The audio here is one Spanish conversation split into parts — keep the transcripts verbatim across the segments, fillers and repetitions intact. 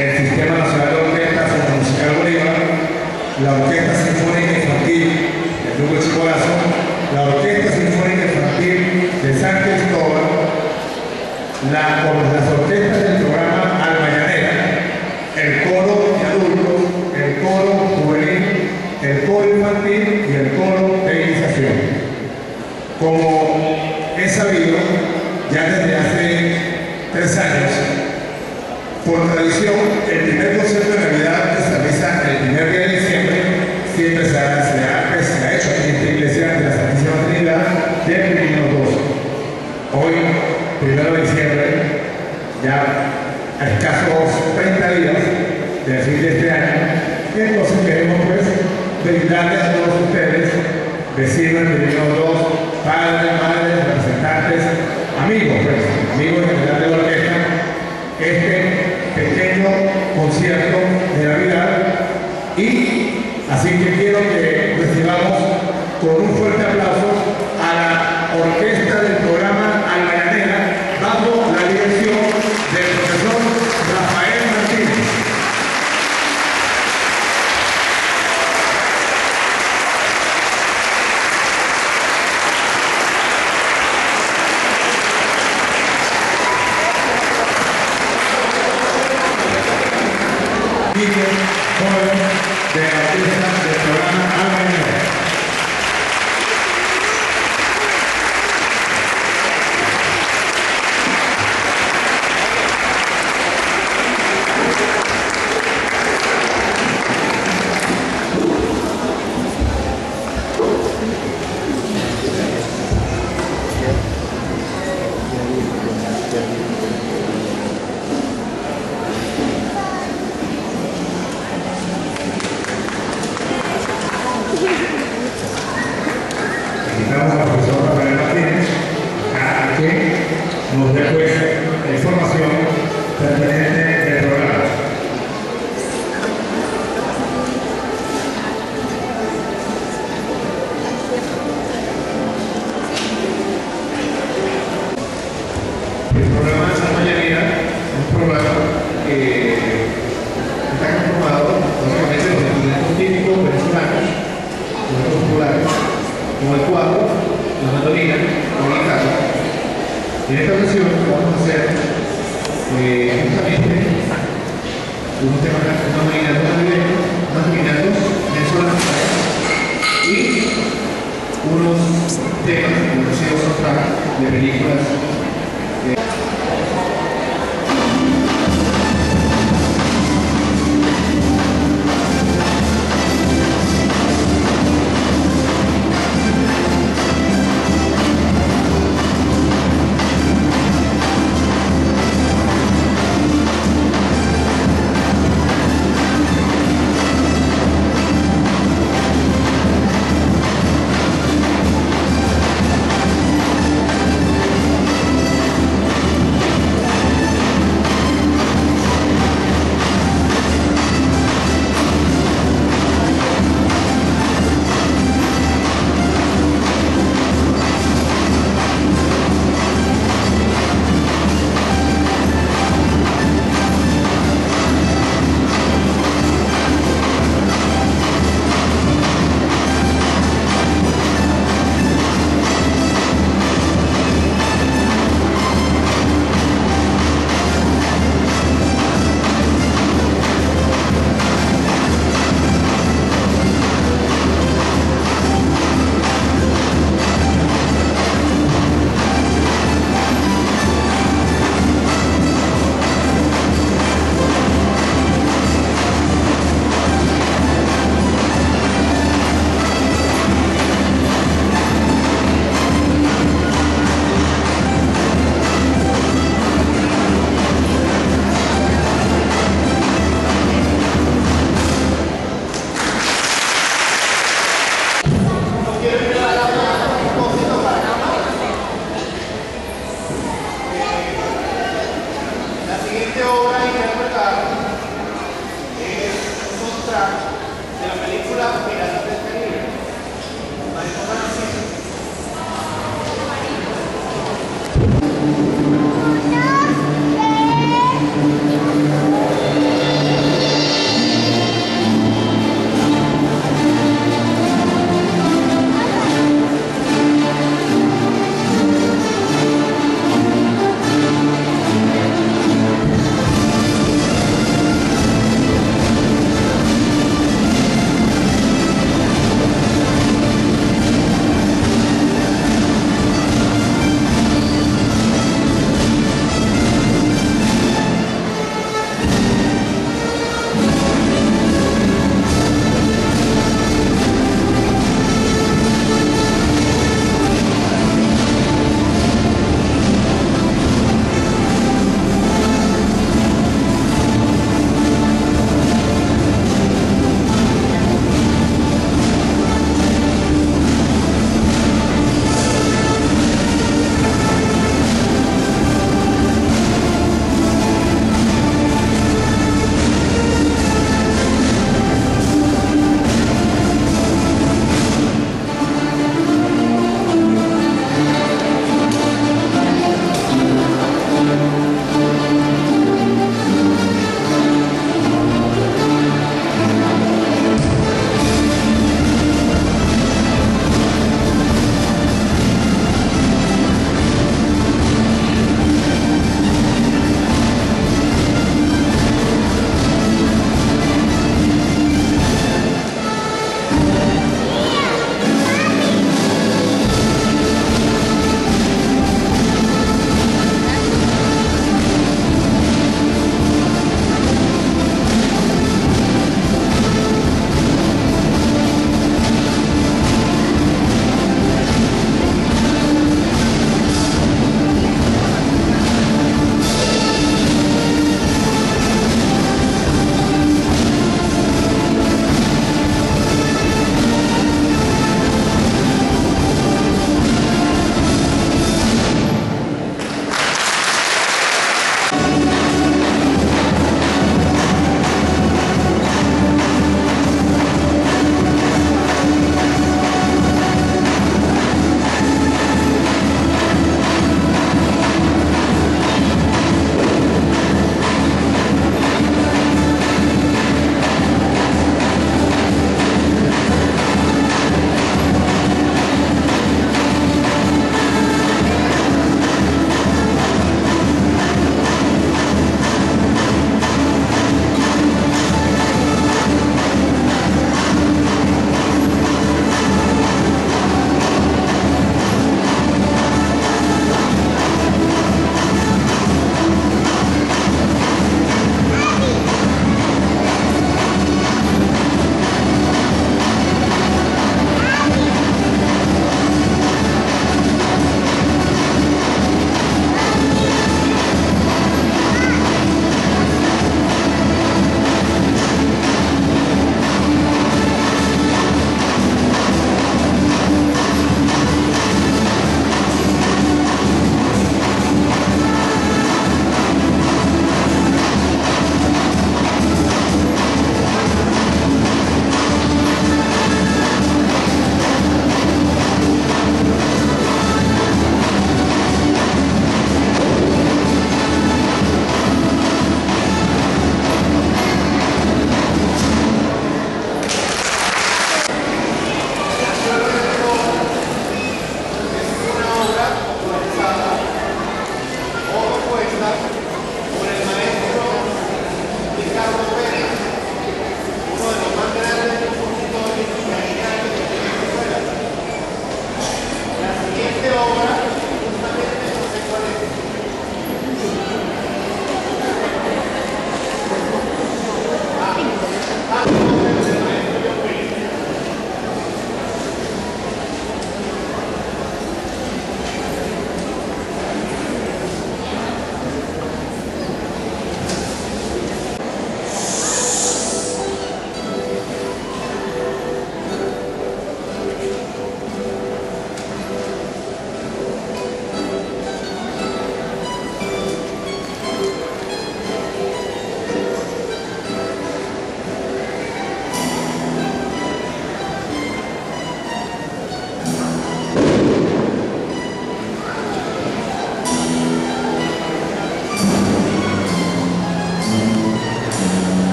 el Sistema Nacional de Orquestas Centro Musical Bolívar, la Orquesta Sinfónica Infantil del Grupo El Chicolazo, la Orquesta Sinfónica Infantil de San Cristóbal, la, las orquestas del programa Almayanera, el coro de adultos, el coro juvenil, el coro infantil y el coro de iniciación. Como es sabido, ya desde hace tres años, por tradición, el primer concierto de Navidad que se realiza el primer día de diciembre siempre se ha, se ha, se ha hecho aquí en esta iglesia de la Santísima Trinidad del Pirineos dos. Hoy, primero de diciembre, ya a escasos treinta días del fin de este año, y entonces queremos pues brindarles a todos ustedes, vecinos del Pirineos dos, padres, madres, representantes, amigos, pues, amigos en general de la orquesta, este pequeño concierto de Navidad. Y así que quiero que recibamos con un fuerte aplauso a la orquesta del programa Almayanera bajo la dirección del profesor Rafael Martínez. Joven de la orquesta del programa Almayanera. Invitamos al profesor Rafael Martínez a que nos dé pues la información pertinente del programa. El programa de Almayanera es un programa que está conformado básicamente de los instrumentos típicos venezolanos, instrumentos populares, como el cuatro, la mandolina, la guitarra. En esta ocasión vamos a hacer eh, justamente unos temas, unos nominatos navideños, unos nominatos venezolanos y unos temas conocidos de películas. Eh, Thank you.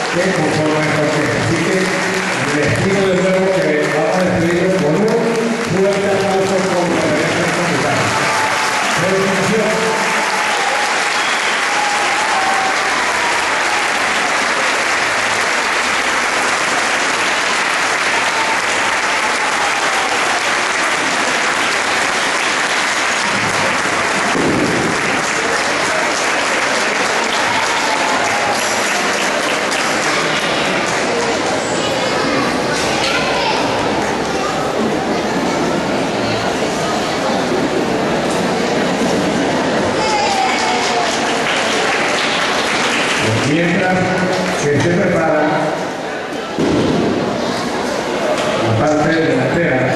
que conforman esta orquesta. Así que les pido de nuevo que vamos a despedirnos con un fuerte aplauso con la Reverenda Comunitaria. Felicitaciones. Mientras que se prepara la parte delantera